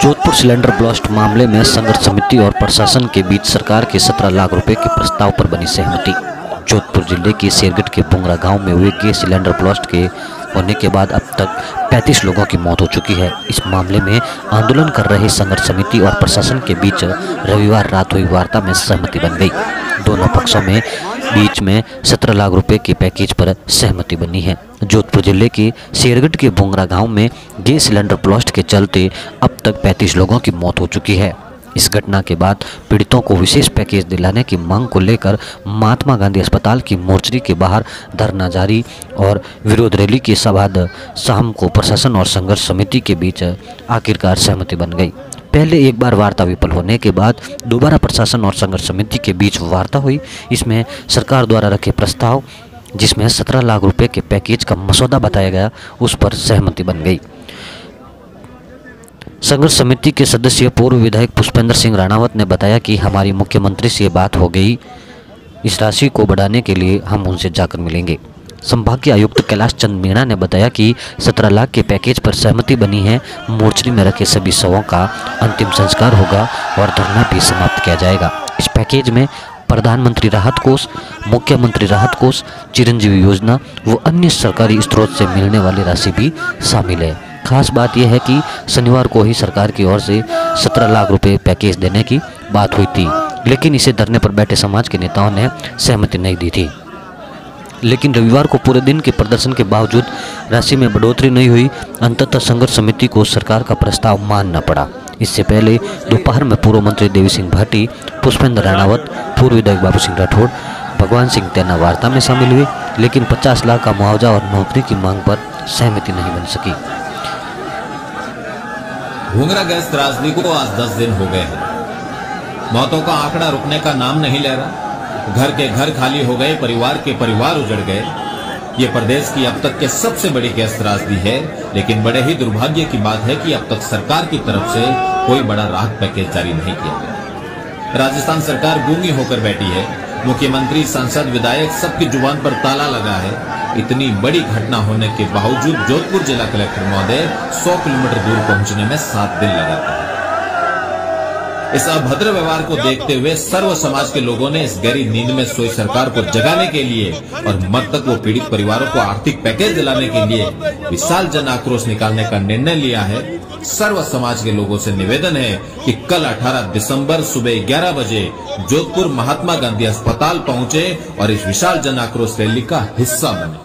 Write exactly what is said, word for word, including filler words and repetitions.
Jodhpur cylinder blast मामले में संघर्ष समिति और प्रशासन के बीच सरकार के सत्रह लाख रुपए के प्रस्ताव पर बनी सहमति। जोधपुर जिले के शेरगढ़ के बुंगरा गांव में हुए गैस सिलेंडर ब्लास्ट के होने के बाद अब तक पैंतीस लोगों की मौत हो चुकी है। इस मामले में आंदोलन कर रहे संघर्ष समिति और प्रशासन के बीच रविवार रात हुई वार्ता में सहमति बन गई। दोनों पक्षों में बीच में सत्रह लाख रुपए के पैकेज पर सहमति बनी है। जोधपुर जिले के शेरगढ़ के बुंगरा गांव में गैस सिलेंडर ब्लास्ट के चलते अब तक पैंतीस लोगों की मौत हो चुकी है। इस घटना के बाद पीड़ितों को विशेष पैकेज दिलाने की मांग को लेकर महात्मा गांधी अस्पताल की मोर्चरी के बाहर धरना जारी और विरोध रैली के बाद शाम को प्रशासन और संघर्ष समिति के बीच आखिरकार सहमति बन गई। पहले एक बार वार्ता विफल होने के बाद दोबारा प्रशासन और संघर्ष समिति के बीच वार्ता हुई। इसमें सरकार द्वारा रखे प्रस्ताव, जिसमें सत्रह लाख रुपए के पैकेज का मसौदा बताया गया, उस पर सहमति बन गई। संघर्ष समिति के सदस्य पूर्व विधायक पुष्पेंद्र सिंह राणावत ने बताया कि हमारी मुख्यमंत्री से बात हो गई, इस राशि को बढ़ाने के लिए हम उनसे जाकर मिलेंगे। संभागीय आयुक्त कैलाश चंद मीणा ने बताया कि सत्रह लाख के पैकेज पर सहमति बनी है। मोर्चरी में रखे सभी शवों का अंतिम संस्कार होगा और धरना भी समाप्त किया जाएगा। इस पैकेज में प्रधानमंत्री राहत कोष, मुख्यमंत्री राहत कोष, चिरंजीवी योजना व अन्य सरकारी स्रोत से मिलने वाली राशि भी शामिल है। खास बात यह है कि शनिवार को ही सरकार की ओर से सत्रह लाख रुपए पैकेज देने की बात हुई थी, लेकिन इसे धरने पर बैठे समाज के नेताओं ने सहमति नहीं दी थी। लेकिन रविवार को पूरे दिन के प्रदर्शन के बावजूद राशि में बढ़ोतरी नहीं हुई। अंततः संघर्ष समिति को सरकार का प्रस्ताव मानना पड़ा। इससे पहले दोपहर में पूर्व मंत्री देवी सिंह भाटी, पुष्पेंद्र राणावत, पूर्व विधायक बाबू सिंह राठौड़, भगवान सिंह तेना वार्ता में शामिल हुए, लेकिन पचास लाख का मुआवजा और नौकरी की मांग पर सहमति नहीं बन सकी। बुंगरा गैस त्रासदी को आज दस दिन हो गए हैं। मौतों का आंकड़ा रुकने का नाम नहीं ले रहा। घर के घर खाली हो गए, परिवार के परिवार उजड़ गए। ये प्रदेश की अब तक के सबसे बड़ी गैस त्रासदी है। लेकिन बड़े ही दुर्भाग्य की बात है कि अब तक सरकार की तरफ से कोई बड़ा राहत पैकेज जारी नहीं किया गया। राजस्थान सरकार गूंगी होकर बैठी है। मुख्यमंत्री, सांसद, विधायक सबकी जुबान पर ताला लगा है। इतनी बड़ी घटना होने के बावजूद जोधपुर जिला कलेक्टर महोदय सौ किलोमीटर दूर पहुंचने में सात दिन लगाते हैं। इस अभद्र व्यवहार को देखते हुए सर्व समाज के लोगों ने इस गहरी नींद में सोई सरकार को जगाने के लिए और मृतक व पीड़ित परिवारों को आर्थिक पैकेज दिलाने के लिए विशाल जन आक्रोश निकालने का निर्णय लिया है। सर्व समाज के लोगों से निवेदन है कि कल अठारह दिसंबर सुबह ग्यारह बजे जोधपुर महात्मा गांधी अस्पताल पहुंचे और इस विशाल जन आक्रोश रैली का हिस्सा बने।